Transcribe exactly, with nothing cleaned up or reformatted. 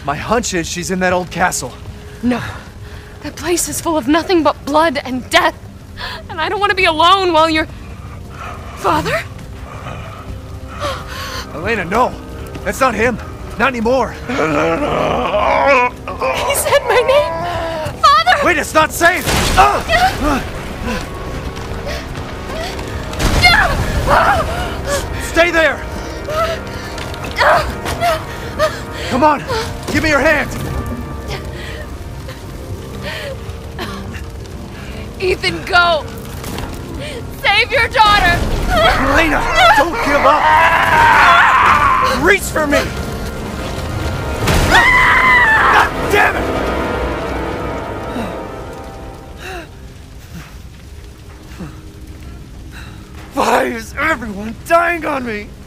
My hunch is she's in that old castle. No. That place is full of nothing but blood and death. And I don't want to be alone while you're... Father? Elena, no! That's not him! Not anymore! He said my name! Father! Wait, it's not safe! Ah! Stay there! Come on! Give me your hand! Ethan, go! Save your daughter! Elena, don't give up! Reach for me! God damn it! Why is everyone dying on me?